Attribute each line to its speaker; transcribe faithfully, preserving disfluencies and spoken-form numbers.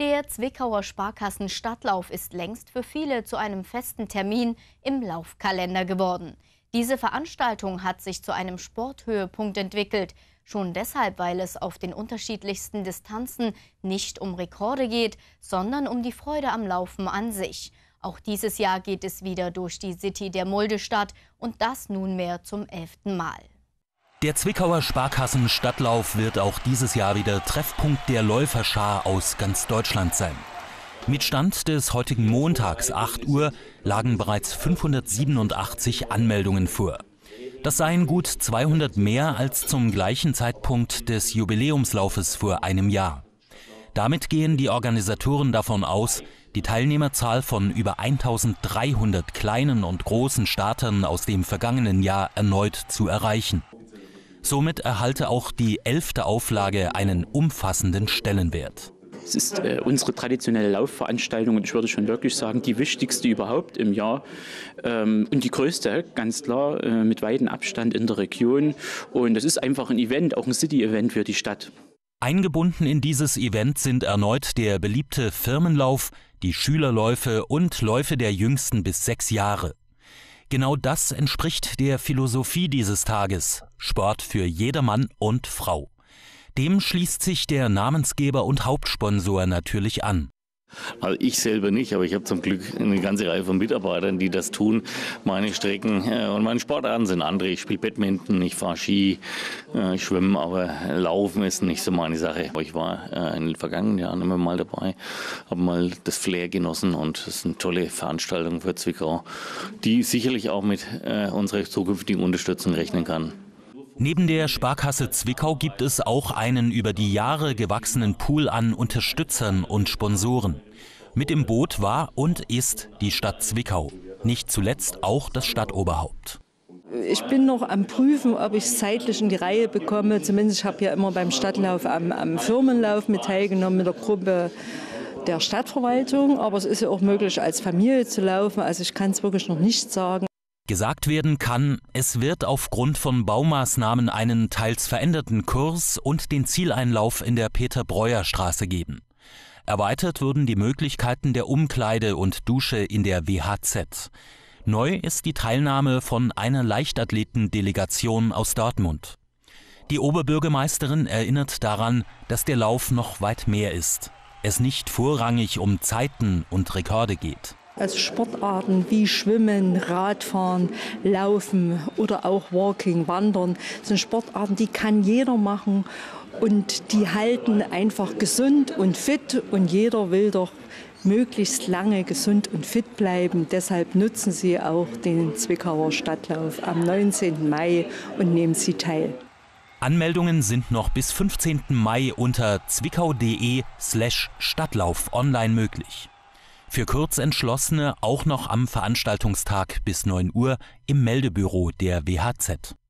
Speaker 1: Der Zwickauer Sparkassen-Stadtlauf ist längst für viele zu einem festen Termin im Laufkalender geworden. Diese Veranstaltung hat sich zu einem Sporthöhepunkt entwickelt. Schon deshalb, weil es auf den unterschiedlichsten Distanzen nicht um Rekorde geht, sondern um die Freude am Laufen an sich. Auch dieses Jahr geht es wieder durch die City der Muldestadt und das nunmehr zum elften Mal.
Speaker 2: Der Zwickauer Sparkassen-Stadtlauf wird auch dieses Jahr wieder Treffpunkt der Läuferschar aus ganz Deutschland sein. Mit Stand des heutigen Montags acht Uhr lagen bereits fünfhundertsiebenundachtzig Anmeldungen vor. Das seien gut zweihundert mehr als zum gleichen Zeitpunkt des Jubiläumslaufes vor einem Jahr. Damit gehen die Organisatoren davon aus, die Teilnehmerzahl von über eintausenddreihundert kleinen und großen Startern aus dem vergangenen Jahr erneut zu erreichen. Somit erhalte auch die elfte Auflage einen umfassenden Stellenwert.
Speaker 3: Es ist äh, unsere traditionelle Laufveranstaltung und ich würde schon wirklich sagen, die wichtigste überhaupt im Jahr ähm, und die größte, ganz klar, äh, mit weitem Abstand in der Region. Und es ist einfach ein Event, auch ein City-Event für die Stadt.
Speaker 2: Eingebunden in dieses Event sind erneut der beliebte Firmenlauf, die Schülerläufe und Läufe der Jüngsten bis sechs Jahre. Genau das entspricht der Philosophie dieses Tages: Sport für jedermann und Frau. Dem schließt sich der Namensgeber und Hauptsponsor natürlich an.
Speaker 4: Also ich selber nicht, aber ich habe zum Glück eine ganze Reihe von Mitarbeitern, die das tun. Meine Strecken und meine Sportarten sind andere. Ich spiele Badminton, ich fahre Ski, ich schwimme, aber Laufen ist nicht so meine Sache. Ich war in den vergangenen Jahren immer mal dabei, habe mal das Flair genossen und es ist eine tolle Veranstaltung für Zwickau, die sicherlich auch mit unserer zukünftigen Unterstützung rechnen kann.
Speaker 2: Neben der Sparkasse Zwickau gibt es auch einen über die Jahre gewachsenen Pool an Unterstützern und Sponsoren. Mit im Boot war und ist die Stadt Zwickau, nicht zuletzt auch das Stadtoberhaupt.
Speaker 5: Ich bin noch am Prüfen, ob ich es zeitlich in die Reihe bekomme. Zumindest ich habe ja immer beim Stadtlauf am, am Firmenlauf mit teilgenommen mit der Gruppe der Stadtverwaltung. Aber es ist ja auch möglich, als Familie zu laufen. Also ich kann es wirklich noch nicht sagen.
Speaker 2: Gesagt werden kann, es wird aufgrund von Baumaßnahmen einen teils veränderten Kurs und den Zieleinlauf in der Peter-Breuer-Straße geben. Erweitert wurden die Möglichkeiten der Umkleide und Dusche in der W H Z. Neu ist die Teilnahme von einer Leichtathletendelegation aus Dortmund. Die Oberbürgermeisterin erinnert daran, dass der Lauf noch weit mehr ist. Es nicht vorrangig um Zeiten und Rekorde geht.
Speaker 5: Also Sportarten wie Schwimmen, Radfahren, Laufen oder auch Walking, Wandern sind Sportarten, die kann jeder machen und die halten einfach gesund und fit und jeder will doch möglichst lange gesund und fit bleiben. Deshalb nutzen Sie auch den Zwickauer Stadtlauf am neunzehnten Mai und nehmen Sie teil.
Speaker 2: Anmeldungen sind noch bis fünfzehnten Mai unter zwickau.de slash Stadtlauf online möglich. Für Kurzentschlossene auch noch am Veranstaltungstag bis neun Uhr im Meldebüro der W H Z.